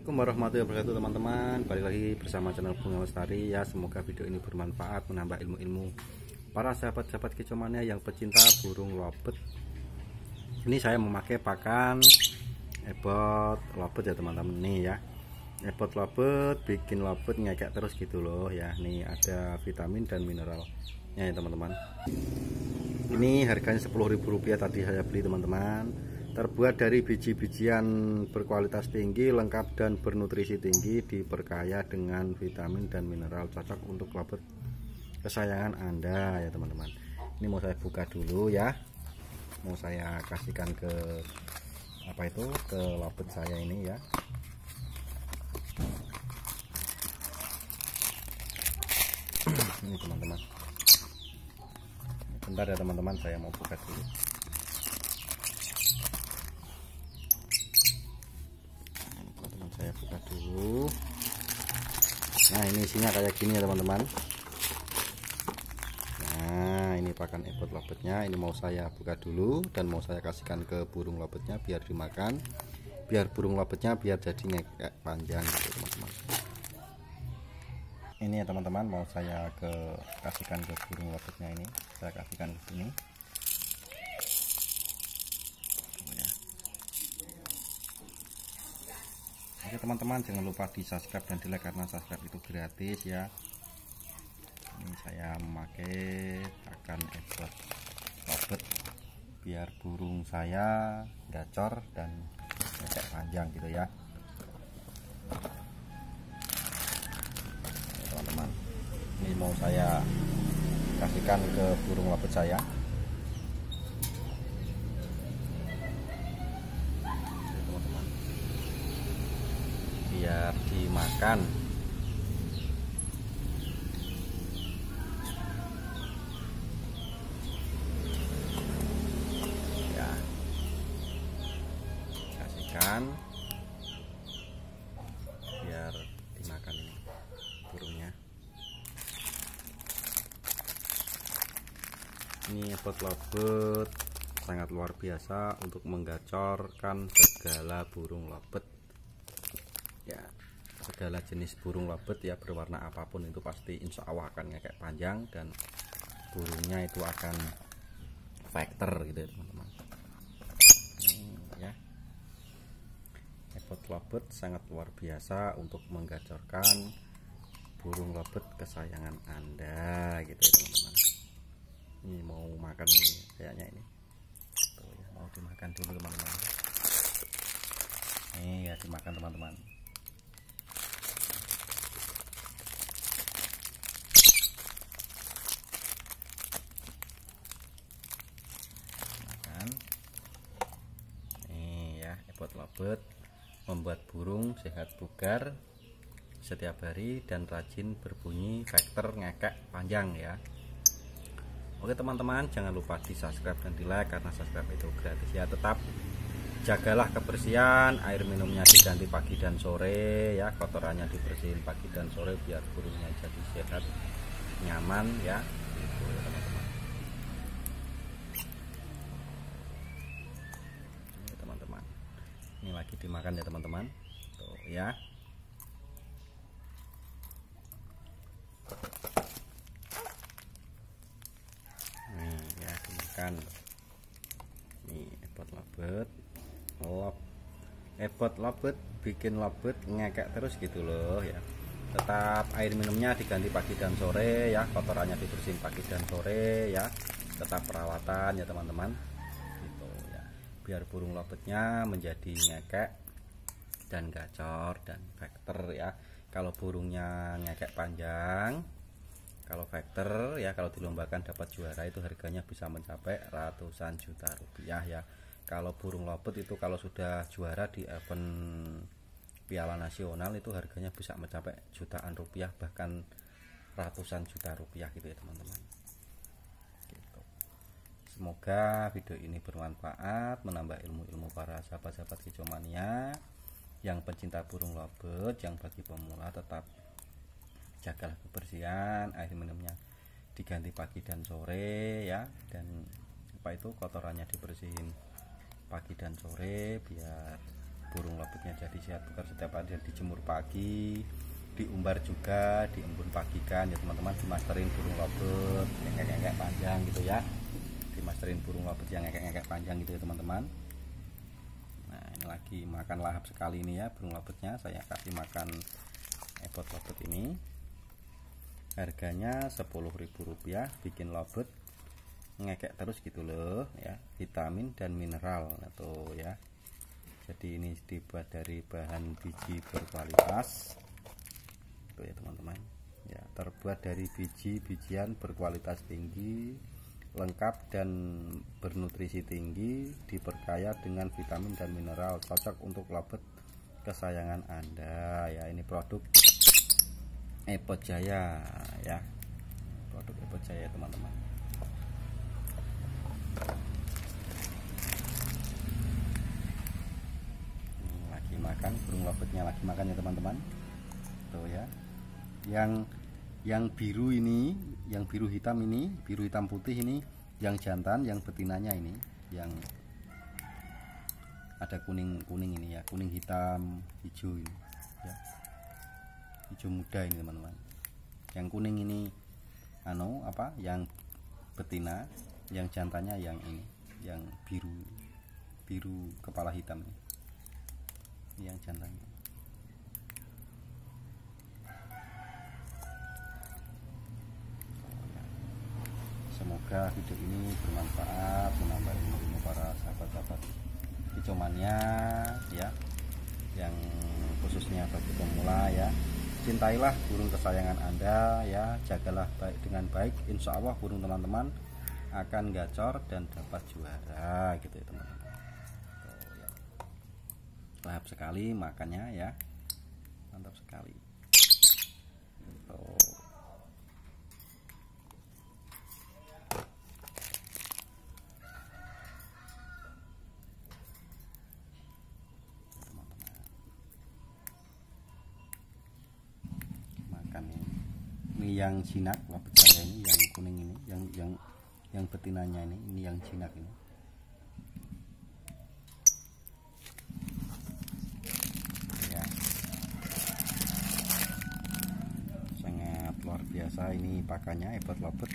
Assalamualaikum warahmatullahi wabarakatuh teman-teman. Balik lagi bersama channel Bunga Lestari ya. Semoga video ini bermanfaat, menambah ilmu-ilmu para sahabat-sahabat kicomania yang pecinta burung lobet. Ini saya memakai pakan ebot lobet ya teman-teman. Nih ya, ebot lobet bikin lobet ngekek terus gitu loh ya. Nih ada vitamin dan mineralnya ya teman-teman. Ini harganya Rp10.000 tadi saya beli teman-teman. Terbuat dari biji-bijian berkualitas tinggi, lengkap dan bernutrisi tinggi, diperkaya dengan vitamin dan mineral, cocok untuk lobet kesayangan Anda ya teman-teman. Ini mau saya buka dulu ya, mau saya kasihkan ke ke lobet saya ini ya. Ini teman-teman, bentar ya teman-teman, saya mau buka dulu. Saya buka dulu. Nah, ini isinya kayak gini ya teman-teman. Nah, ini pakan ebot lobetnya. Ini mau saya buka dulu dan mau saya kasihkan ke burung lobetnya biar dimakan, biar burung lobetnya biar jadi ngekek panjang gitu teman-teman. Ini ya teman-teman, mau saya kasihkan ke burung lobetnya. Ini saya kasihkan ke sini. Oke teman-teman, jangan lupa di subscribe dan di like karena subscribe itu gratis ya. Ini saya memakai pakan ebot lobet biar burung saya gacor dan ngekek panjang gitu ya. Teman-teman, ini mau saya kasihkan ke burung lobet saya. Biar dimakan. Ya, kasihkan biar dimakan ini burungnya. Ini ebot lobet sangat luar biasa untuk menggacorkan segala burung lobet ya, segala jenis burung lobet ya, berwarna apapun itu pasti insya Allah akan ngekek panjang dan burungnya itu akan fighter gitu ya teman-teman. Ya, ebot lobet sangat luar biasa untuk menggacorkan burung lobet kesayangan Anda gitu ya teman-teman. Ini mau makan ini kayaknya ini. Tuh ya, mau dimakan dulu teman-teman. Nih ya, dimakan teman-teman. Ebot lobet membuat burung sehat bugar setiap hari dan rajin berbunyi fighter ngekek panjang ya. Oke teman-teman, jangan lupa di subscribe dan di like karena subscribe itu gratis ya. Tetap jagalah kebersihan, air minumnya diganti pagi dan sore ya, kotorannya dibersihin pagi dan sore biar burungnya jadi sehat nyaman ya. Gitu ya teman-teman. Ini lagi dimakan ya teman-teman. Tuh ya. Nih ya, dimakan. Nih ebot lobet. Ebot lobet bikin lobet ngekek terus gitu loh ya. Tetap air minumnya diganti pagi dan sore ya, kotorannya dibersihin pagi dan sore ya. Tetap perawatan ya teman-teman. Biar burung lobetnya menjadi ngekek dan gacor dan fighter ya. Kalau burungnya ngekek panjang, kalau fighter ya, kalau dilombakan dapat juara itu harganya bisa mencapai ratusan juta rupiah ya. Kalau burung lobet itu kalau sudah juara di event piala nasional itu harganya bisa mencapai jutaan rupiah, bahkan ratusan juta rupiah gitu ya teman-teman. Semoga video ini bermanfaat, menambah ilmu-ilmu para sahabat-sahabat kicomania yang pencinta burung lobet. Yang bagi pemula tetap jagalah kebersihan, air minumnya diganti pagi dan sore ya, dan kotorannya dibersihin pagi dan sore biar burung lobetnya jadi sehat bugar setiap hari, dijemur pagi, diumbar juga, diembun pagikan ya teman-teman, dimasterin burung lobet yang ngekek panjang gitu ya, dimasterin burung lobet yang ngekek panjang gitu ya teman-teman. Nah ini lagi makan lahap sekali ini ya burung lobetnya, saya kasih makan epot lobet ini. Harganya Rp10.000, bikin lobet ngekek terus gitu loh ya, vitamin dan mineral tuh ya. Jadi ini dibuat dari bahan biji berkualitas tuh ya teman-teman ya, terbuat dari biji-bijian berkualitas tinggi, lengkap dan bernutrisi tinggi, diperkaya dengan vitamin dan mineral, cocok untuk lobet kesayangan Anda ya. Ini produk Epot Jaya ya, produk Epot Jaya teman-teman. Lagi makan burung lobetnya, lagi makan ya teman-teman tuh ya. Yang biru ini, yang biru hitam ini, biru hitam putih ini yang jantan, yang betinanya ini yang ada kuning-kuning ini ya, kuning hitam hijau ini ya, hijau muda ini teman-teman. Yang kuning ini yang betina, yang jantannya yang ini, yang biru kepala hitam ini yang jantannya. Semoga video ini bermanfaat, menambah ilmu para sahabat-sahabat kicomania ya, yang khususnya bagi pemula ya. Cintailah burung kesayangan Anda ya, jagalah dengan baik, insya Allah burung teman-teman akan gacor dan dapat juara gitu ya teman-teman. Ya. Lahap sekali makannya ya, mantap sekali. Ini yang jinak lobet saya ini, yang kuning ini, yang betinanya ini yang jinak ini ya, sangat luar biasa ini pakannya Epot lobet.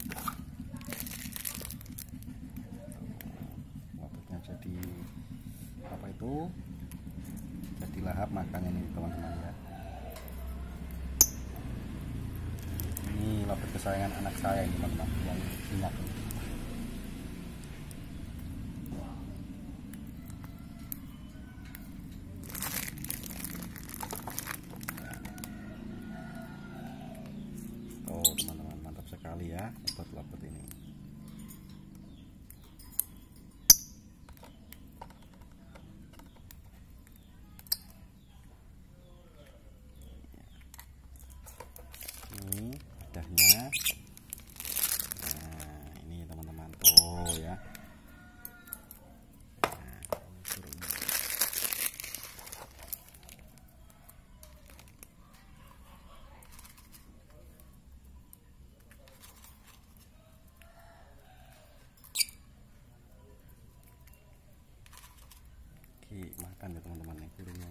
Lobetnya jadi jadi lahap makannya nih teman-teman ya. Ini lobet kesayangan anak saya ini teman-teman, yang jinak ini. Oh teman-teman, mantap sekali ya epot lobet ini. Ini wadahnya. Nah ini teman-teman tuh ya. Makan ya teman-teman nih burungnya.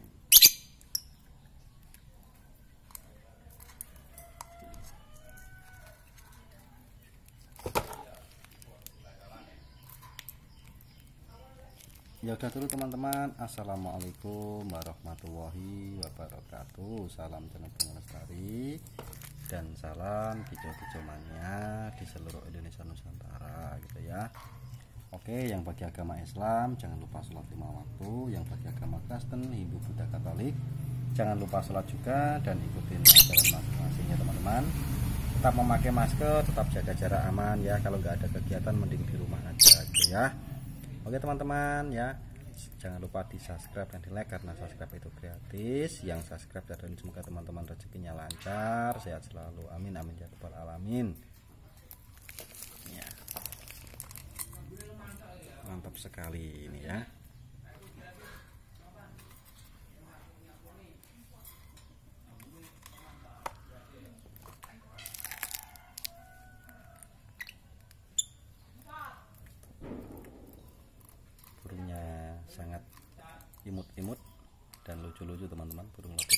Ya udah dulu teman-teman. Assalamualaikum warahmatullahi wabarakatuh. Salam channel Bunga Lestari dan salam kicau-kicau mania di seluruh Indonesia Nusantara gitu ya. Oke, yang bagi agama Islam jangan lupa sholat 5 waktu, yang bagi agama Kristen, Hindu, Buddha, Katolik jangan lupa sholat juga dan ikutin ajaran masing-masing ya teman-teman. Tetap memakai masker, tetap jaga jarak aman ya, kalau nggak ada kegiatan mending di rumah aja gitu ya. Oke teman-teman ya, jangan lupa di subscribe dan di like karena subscribe itu gratis. Yang subscribe dan semoga teman-teman rezekinya lancar, sehat selalu, amin amin ya rabbal alamin ya. Mantap sekali ini ya. Burungnya sangat imut-imut dan lucu-lucu teman-teman burung lopet.